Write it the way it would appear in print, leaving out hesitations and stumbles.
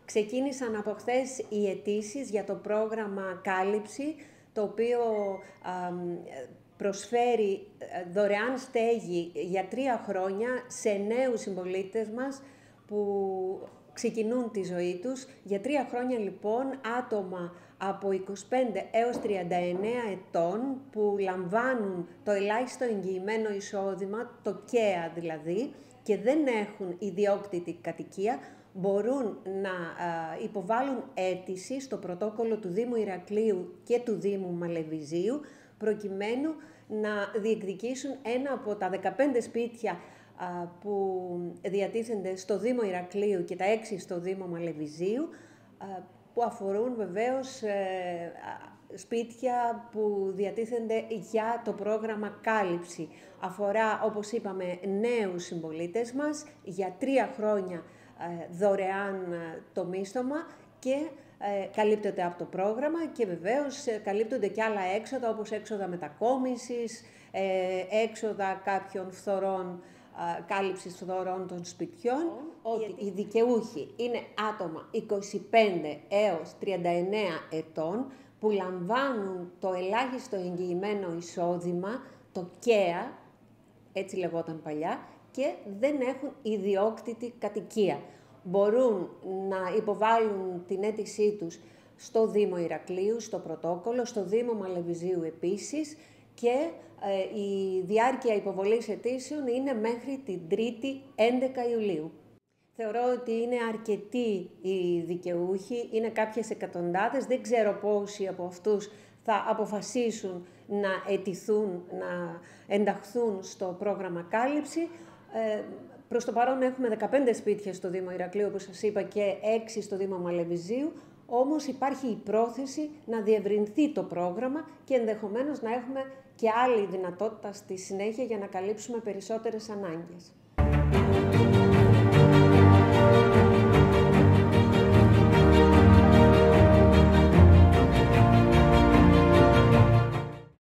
Ξεκίνησαν από χθες οι αιτήσεις για το πρόγραμμα Κάλυψη, το οποίο προσφέρει δωρεάν στέγη για 3 χρόνια σε νέους συμπολίτες μας που ξεκινούν τη ζωή τους. Για 3 χρόνια λοιπόν άτομα από 25 έως 39 ετών που λαμβάνουν το ελάχιστο εγγυημένο εισόδημα, το ΚΕΑ δηλαδή, και δεν έχουν ιδιόκτητη κατοικία, μπορούν να υποβάλουν αίτηση στο πρωτόκολλο του Δήμου Ηρακλείου και του Δήμου Μαλεβιζίου, προκειμένου να διεκδικήσουν ένα από τα 15 σπίτια που διατίθενται στο Δήμο Ηρακλείου και τα 6 στο Δήμο Μαλεβιζίου, που αφορούν βεβαίως σπίτια που διατίθενται για το πρόγραμμα Κάλυψη. Αφορά, όπως είπαμε, νέους συμπολίτες μας για 3 χρόνια δωρεάν το μίσθωμα και καλύπτεται από το πρόγραμμα και βεβαίως καλύπτονται και άλλα έξοδα, όπως έξοδα μετακόμισης, έξοδα κάποιων φθορών, κάλυψης φθορών των σπιτιών. Ότι οι δικαιούχοι είναι άτομα 25 έως 39 ετών που λαμβάνουν το ελάχιστο εγγυημένο εισόδημα, το ΚΕΑ, έτσι λεγόταν παλιά, και δεν έχουν ιδιόκτητη κατοικία. Μπορούν να υποβάλουν την αίτησή τους στο Δήμο Ηρακλείου, στο πρωτόκολλο, στο Δήμο Μαλεβιζίου επίσης, και η διάρκεια υποβολής αιτήσεων είναι μέχρι την 3η 11 Ιουλίου. Θεωρώ ότι είναι αρκετοί οι δικαιούχοι, είναι κάποιες εκατοντάδες, δεν ξέρω πόσοι από αυτούς θα αποφασίσουν να αιτηθούν, να ενταχθούν στο πρόγραμμα Κάλυψη. Προς το παρόν έχουμε 15 σπίτια στο Δήμο Ηρακλείου, όπως σας είπα, και 6 στο Δήμο Μαλεβιζίου, όμως υπάρχει η πρόθεση να διευρυνθεί το πρόγραμμα και ενδεχομένως να έχουμε και άλλη δυνατότητα στη συνέχεια για να καλύψουμε περισσότερες ανάγκες.